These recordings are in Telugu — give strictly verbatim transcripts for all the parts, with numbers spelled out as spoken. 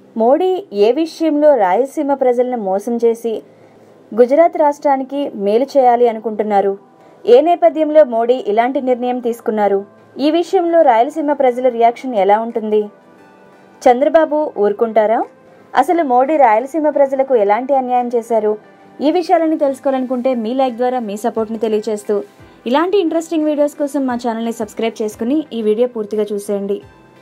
మోడీ ఏ విషయంలో రాయలసీమ ప్రజలను మోసం చేసి గుజరాత్ రాష్ట్రానికి మేలు చేయాలి అనుకుంటున్నారు? ఏ నేపథ్యంలో మోడీ ఇలాంటి నిర్ణయం తీసుకున్నారు? ఈ విషయంలో రాయలసీమ ప్రజల రియాక్షన్ ఎలా ఉంటుంది? చంద్రబాబు ఊరుకుంటారా? అసలు మోడీ రాయలసీమ ప్రజలకు ఎలాంటి అన్యాయం చేశారు? ఈ విషయాలని తెలుసుకోవాలనుకుంటే మీ లైక్ ద్వారా మీ సపోర్ట్ని తెలియజేస్తూ ఇలాంటి ఇంట్రెస్టింగ్ వీడియోస్ కోసం మా ఛానల్ని సబ్స్క్రైబ్ చేసుకుని ఈ వీడియో పూర్తిగా చూసేయండి.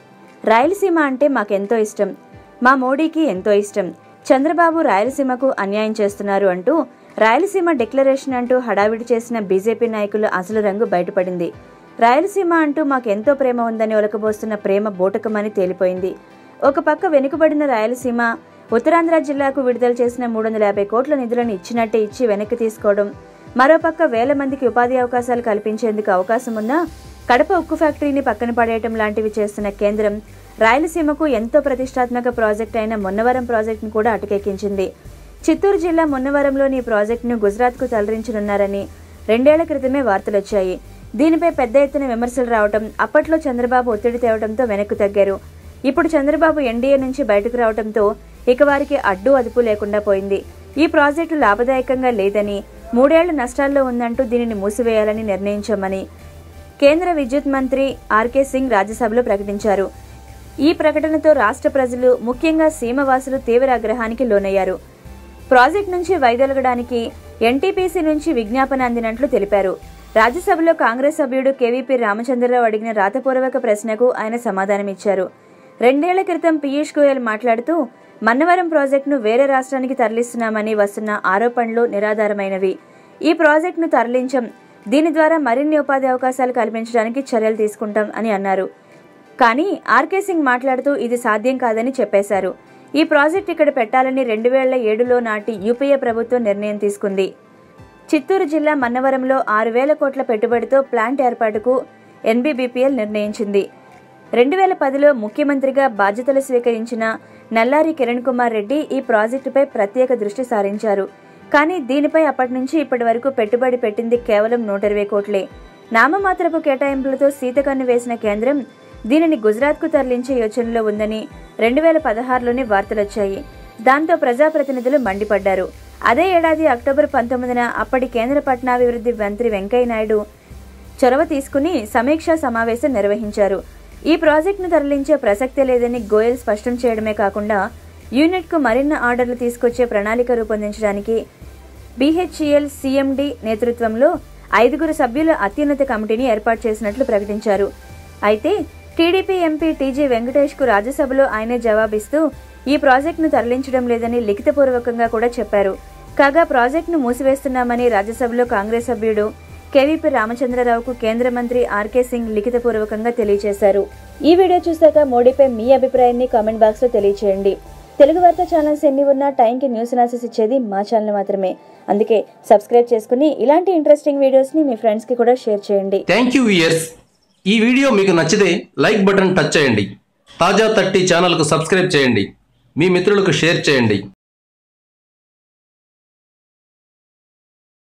రాయలసీమ అంటే మాకెంతో ఇష్టం, మా మోడీకి ఎంతో ఇష్టం. చంద్రబాబు రాయలసీమకు అన్యాయం చేస్తున్నారు అంటూ రాయలసీమ డిక్లరేషన్ అంటూ హడావిడి చేసిన బీజేపీ నాయకుల అసలు రంగు బయటపడింది. రాయలసీమ అంటూ మాకెంతో ప్రేమ ఉందని ఒలకబోస్తున్న ప్రేమ బూటకమని తేలిపోయింది. ఒక పక్క వెనుకబడిన రాయలసీమ ఉత్తరాంధ్ర జిల్లాకు విడుదల చేసిన మూడు వందల యాభై కోట్ల నిధులను ఇచ్చినట్టే ఇచ్చి వెనక్కి తీసుకోవడం, మరోపక్క వేల మందికి ఉపాధి అవకాశాలు కల్పించేందుకు అవకాశం ఉన్నా కడప ఉక్కు ఫ్యాక్టరీని పక్కన పడేయటం లాంటివి చేస్తున్న కేంద్రం రాయలసీమకు ఎంతో ప్రతిష్టాత్మక ప్రాజెక్ట్ అయిన మున్నవరం ప్రాజెక్టును కూడా అటకెక్కించింది. చిత్తూరు జిల్లా మున్నవరంలోని ప్రాజెక్టును గుజరాత్కు తరలించనున్నారని రెండేళ్ల క్రితమే వార్తలొచ్చాయి. దీనిపై పెద్ద ఎత్తున విమర్శలు రావడం, అప్పట్లో చంద్రబాబు ఒత్తిడి తేవడంతో వెనక్కు తగ్గారు. ఇప్పుడు చంద్రబాబు ఎన్డీఏ నుంచి బయటకు రావడంతో ఇక వారికి అడ్డు అదుపు లేకుండా పోయింది. ఈ ప్రాజెక్టు లాభదాయకంగా లేదని, మూడేళ్ల నష్టాల్లో ఉందంటూ దీనిని మూసివేయాలని నిర్ణయించామని కేంద్ర విద్యుత్ మంత్రి ఆర్కే సింగ్ రాజ్యసభలో ప్రకటించారు. ఈ ప్రకటనతో రాష్ట్ర ప్రజలు, ముఖ్యంగా సీమవాసులు తీవ్ర ఆగ్రహానికి లోనయ్యారు. ప్రాజెక్టు నుంచి వైదొలగడానికి ఎన్టీపీసీ నుంచి విజ్ఞాపన అందినట్లు తెలిపారు. రాజ్యసభలో కాంగ్రెస్ సభ్యుడు కేవీపీ రామచంద్రరావు అడిగిన రాతపూర్వక ప్రశ్నకు ఆయన సమాధానమిచ్చారు. రెండేళ్ల క్రితం పీయూష్ గోయల్ మాట్లాడుతూ మన్నవరం ప్రాజెక్టును వేరే రాష్ట్రానికి తరలిస్తున్నామని వస్తున్న ఆరోపణలు నిరాధారమైనవి. ఈ ప్రాజెక్టును తరలించం, దీని ద్వారా మరిన్ని ఉపాధి అవకాశాలు కల్పించడానికి చర్యలు తీసుకుంటాం అని అన్నారు. కానీ ఆర్కే సింగ్ మాట్లాడుతూ ఇది సాధ్యం కాదని చెప్పేశారు. ఈ ప్రాజెక్టు ఇక్కడ పెట్టాలని రెండు వేల ఏడులో నాటి యూపీఏ ప్రభుత్వం నిర్ణయం తీసుకుంది. చిత్తూరు జిల్లా మన్నవరంలో ఆరు వేల కోట్ల పెట్టుబడితో ప్లాంట్ ఏర్పాటుకు ఎన్బీబీపీఎల్ నిర్ణయించింది. రెండు వేల పదిలో ముఖ్యమంత్రిగా బాధ్యతలు స్వీకరించిన నల్లారి కిరణ్ కుమార్ రెడ్డి ఈ ప్రాజెక్టుపై ప్రత్యేక దృష్టి సారించారు. కానీ దీనిపై అప్పటి నుంచి ఇప్పటి వరకు పెట్టుబడి పెట్టింది కేవలం నూట ఇరవై కోట్లే. నామమాత్రపు కేటాయింపులతో సీతకన్ను వేసిన కేంద్రం దీనిని గుజరాత్కు తరలించే యోచనలో ఉందని రెండు వేల పదహారులోనే వార్తలొచ్చాయి. దాంతో ప్రజాప్రతినిధులు మండిపడ్డారు. అదే ఏడాది అక్టోబర్ పంతొమ్మిదిన అప్పటి కేంద్ర పట్టణాభివృద్ధి మంత్రి వెంకయ్యనాయుడు చొరవ తీసుకుని సమీక్షా సమావేశం నిర్వహించారు. ఈ ప్రాజెక్టును తరలించే ప్రసక్తే లేదని గోయల్ స్పష్టం చేయడమే కాకుండా యూనిట్కు మరిన్ని ఆర్డర్లు తీసుకొచ్చే ప్రణాళిక రూపొందించడానికి బీహెచ్ఈఎల్ సీఎండీ నేతృత్వంలో ఐదుగురు సభ్యుల అత్యున్నత కమిటీని ఏర్పాటు చేసినట్లు ప్రకటించారు. అయితే టీడీపీ ఎంపీ టీజీ వెంకటేష్ కు రాజ్యసభలో ఆయనే జవాబిస్తూ ఈ ప్రాజెక్టును తరలించడం లేదని లిఖితపూర్వకంగా కూడా చెప్పారు. కాగా ప్రాజెక్టును మూసివేస్తున్నామని రాజ్యసభలో కాంగ్రెస్ సభ్యుడు కేవీపీ రామచంద్రరావుకు కేంద్ర మంత్రి ఆర్కే సింగ్ లిఖితపూర్వకంగా తెలియజేశారు. ఈ వీడియో చూశాక మోడీపై మీ అభిప్రాయాన్ని కామెంట్ బాక్స్ లో తెలియచేయండి. తెలుగు వార్తా ఛానల్స్ ఎన్ని ఉన్నా టైంకి న్యూస్ అనాలిసిస్ ఇచ్చేది మా ఛానల్ మాత్రమే. అందుకే సబ్స్క్రైబ్ చేసుకుని ఇలాంటి ఇంట్రెస్టింగ్ వీడియోస్ ని మీ ఫ్రెండ్స్ కి కూడా షేర్ చేయండి. Thank you viewers. ఈ వీడియో మీకు నచ్చితే లైక్ బటన్ టచ్ చేయండి. తాజా థర్టీ ఛానల్ కు సబ్స్క్రైబ్ చేయండి. మీ మిత్రులకు షేర్ చేయండి.